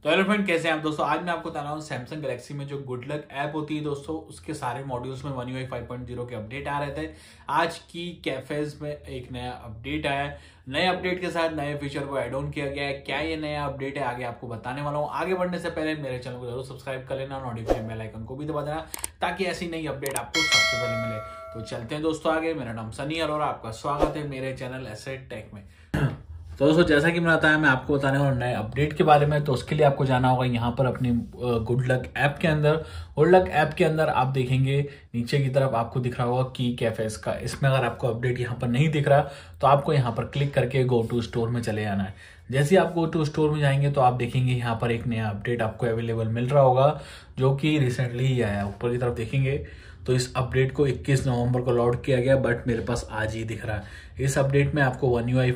तो hello friend, कैसे हैं आप दोस्तों। आज मैं आपको बता रहा हूँ सैमसंग गैलेक्सी में जो गुड लक ऐप होती है दोस्तों, उसके सारे मॉड्यूल्स में One UI 5.0 के अपडेट आ रहे थे। आज की कैफेज में एक नया अपडेट आया है। नए अपडेट के साथ नए फीचर को ऐड ऑन किया गया है। क्या ये नया अपडेट है आगे आपको बताने वाला हूँ। आगे बढ़ने से पहले मेरे चैनल को जरूर सब्सक्राइब कर लेना, नोटिफिकेशन बेल आइकन को भी दबा देना ताकि ऐसी नई अपडेट आपको सबसे पहले मिले। तो चलते हैं दोस्तों आगे। मेरा नाम सनी और आपका स्वागत है मेरे चैनल एसेट टेक में। तो दोस्तों, जैसा कि मैंने बताया, मैं आपको बताने वाला नए अपडेट के बारे में। तो उसके लिए आपको जाना होगा यहाँ पर अपनी गुड लक ऐप के अंदर। गुड लक ऐप के अंदर आप देखेंगे नीचे की तरफ आपको दिख रहा होगा की कैफेज का। इसमें अगर आपको अपडेट यहाँ पर नहीं दिख रहा तो आपको यहाँ पर क्लिक करके गो टू स्टोर में चले जाना है। जैसे ही आप गो टू स्टोर में जाएंगे तो आप देखेंगे यहाँ पर एक नया अपडेट आपको अवेलेबल मिल रहा होगा जो कि रिसेंटली ही आया। ऊपर की तरफ देखेंगे तो इस अपडेट को 21 नवंबर को लॉन्च किया गया, बट मेरे पास आज ही दिख रहा है। इस अपडेट में आपको One UI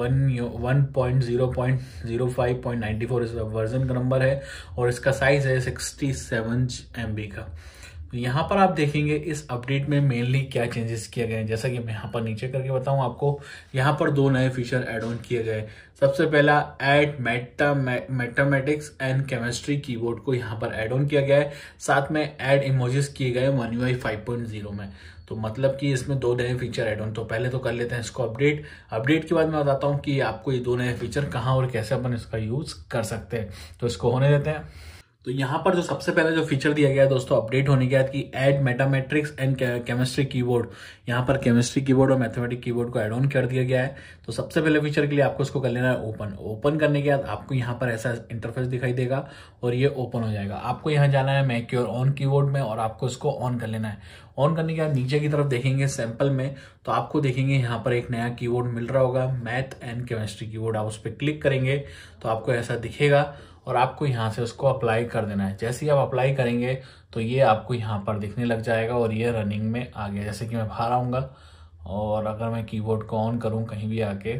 1.0.05.94 इस वर्जन का नंबर है और इसका साइज है 67 MB का। तो यहाँ पर आप देखेंगे इस अपडेट में मेनली क्या चेंजेस किए गए हैं। जैसा कि मैं यहाँ पर नीचे करके बताऊँ आपको, यहाँ पर दो नए फीचर ऐड ऑन किए गए। सबसे पहला add mathematics and chemistry keyboard को यहाँ पर ऐड ऑन किया गया है। साथ में ऐड इमोजीज किए गए One UI 5.0 में। तो मतलब कि इसमें दो नए फीचर ऐड ऑन। तो पहले तो कर लेते हैं इसको अपडेट के बाद मैं बताता हूँ कि आपको ये दो नए फीचर कहाँ और कैसे अपन इसका यूज कर सकते हैं। तो इसको होने देते हैं। तो यहाँ पर जो सबसे पहले जो फीचर दिया गया है दोस्तों अपडेट होने के बाद कि add mathematics and chemistry keyboard, यहाँ पर केमिस्ट्री कीबोर्ड और मैथमेटिक्स कीबोर्ड को ऐड ऑन कर दिया गया है। तो सबसे पहले फीचर के लिए आपको इसको कर लेना है ओपन करने के बाद आपको यहाँ पर ऐसा इंटरफेस दिखाई देगा और ये ओपन हो जाएगा। आपको यहाँ जाना है मैक योर ऑन कीबोर्ड में और आपको इसको ऑन कर लेना है। ऑन करने के बाद नीचे की तरफ देखेंगे सैंपल में तो आपको देखेंगे यहाँ पर एक नया कीबोर्ड मिल रहा होगा, मैथ एंड केमिस्ट्री कीबोर्ड। आप उस पर क्लिक करेंगे तो आपको ऐसा दिखेगा और आपको यहाँ से उसको अप्लाई कर देना है। जैसे ही आप अप्लाई करेंगे तो ये आपको यहाँ पर दिखने लग जाएगा और ये रनिंग में आ गया। जैसे कि मैं बाहर आऊँगा और अगर मैं कीबोर्ड को ऑन करूँ कहीं भी आके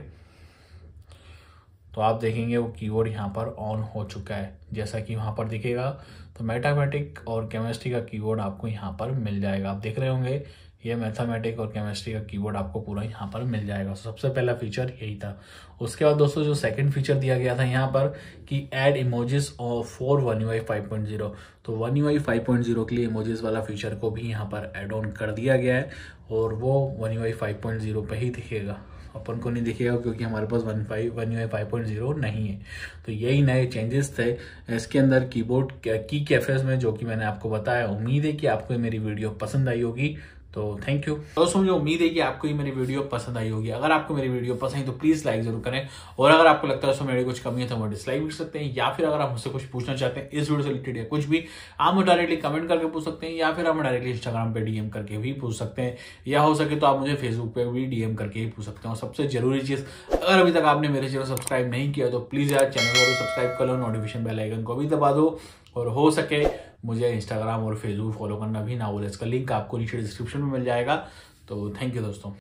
तो आप देखेंगे वो कीबोर्ड यहाँ पर ऑन हो चुका है। जैसा कि वहाँ पर दिखेगा तो मैथमेटिक और केमिस्ट्री का कीबोर्ड आपको यहाँ पर मिल जाएगा। आप देख रहे होंगे ये मैथमेटिक और केमिस्ट्री का कीबोर्ड आपको पूरा यहाँ पर मिल जाएगा। सबसे पहला फीचर यही था। उसके बाद दोस्तों जो सेकंड फीचर दिया गया था यहाँ पर कि add emojis for One UI 5.0। तो One UI 5.0 के लिए इमोजीज वाला फीचर को भी यहाँ पर ऐड ऑन कर दिया गया है और वो One UI 5.0 पे ही दिखेगा, अपन को नहीं दिखेगा क्योंकि हमारे पास One UI 5.0 नहीं है। तो यही नए चेंजेस थे इसके अंदर कीबोर्ड की कैफेज में, जो कि मैंने आपको बताया। उम्मीद है कि आपको मेरी वीडियो पसंद आई होगी। तो थैंक यू दोस्तों, मुझे उम्मीद है कि आपको ये मेरी वीडियो पसंद आई होगी। अगर आपको मेरी वीडियो पसंद है तो प्लीज लाइक जरूर करें और अगर आपको लगता है उसमें मेरी कुछ कमी है तो वो डिसलाइक भी कर सकते हैं, या फिर अगर आप मुझसे कुछ पूछना चाहते हैं इस वीडियो से रिलेटेड या कुछ भी, आप मुझे डायरेक्टली कमेंट करके पूछ सकते हैं या फिर आप डायरेक्टली इंस्टाग्राम पे डीएम करके भी पूछ सकते हैं, या हो सके तो आप मुझे फेसबुक पे भी डीएम करके ही पूछ सकते हैं। और सबसे जरूरी चीज, अगर अभी तक आपने मेरे चैनल सब्सक्राइब नहीं किया तो प्लीज यार चैनल को सब्सक्राइब कर लो, नोटिफिकेशन बेल आइकन को भी दबा दो और हो सके मुझे इंस्टाग्राम और फेसबुक फॉलो करना भी ना भूलें। इसका लिंक आपको नीचे डिस्क्रिप्शन में मिल जाएगा। तो थैंक यू दोस्तों।